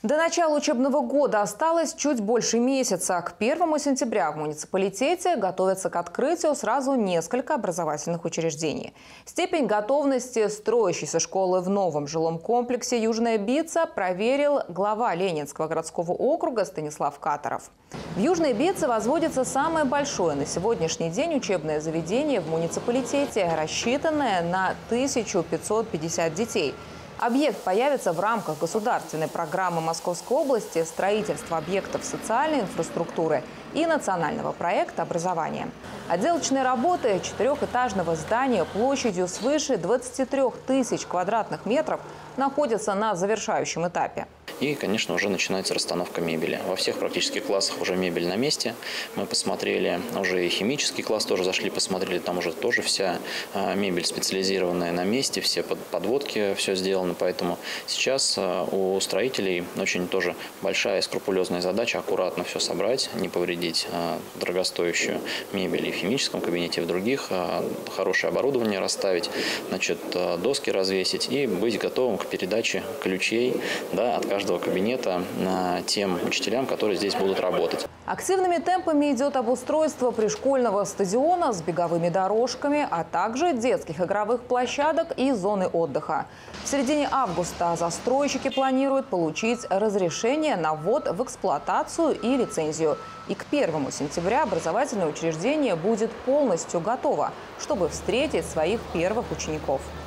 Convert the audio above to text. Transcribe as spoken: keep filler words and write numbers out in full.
До начала учебного года осталось чуть больше месяца. К первому сентября в муниципалитете готовятся к открытию сразу несколько образовательных учреждений. Степень готовности строящейся школы в новом жилом комплексе «Южная Бица» проверил глава Ленинского городского округа Станислав Катаров. В Южной Бице возводится самое большое на сегодняшний день учебное заведение в муниципалитете, рассчитанное на тысячу пятьсот пятьдесят детей. Объект появится в рамках государственной программы Московской области «Строительство объектов социальной инфраструктуры» и национального проекта образования. Отделочные работы четырехэтажного здания площадью свыше двадцати трёх тысяч квадратных метров находятся на завершающем этапе. И, конечно, уже начинается расстановка мебели. Во всех практически классах уже мебель на месте. Мы посмотрели, уже и химический класс тоже зашли, посмотрели, там уже тоже вся мебель специализированная на месте, все подводки, все сделано. Поэтому сейчас у строителей очень тоже большая и скрупулезная задача аккуратно все собрать, не повредить дорогостоящую мебель и в химическом кабинете, и в других, хорошее оборудование расставить, значит, доски развесить и быть готовым к передаче ключей, да, от каждого кабинета тем учителям, которые здесь будут работать. Активными темпами идет обустройство пришкольного стадиона с беговыми дорожками, а также детских игровых площадок и зоны отдыха. В середине августа застройщики планируют получить разрешение на ввод в эксплуатацию и лицензию. И к первому сентября образовательное учреждение будет полностью готово, чтобы встретить своих первых учеников.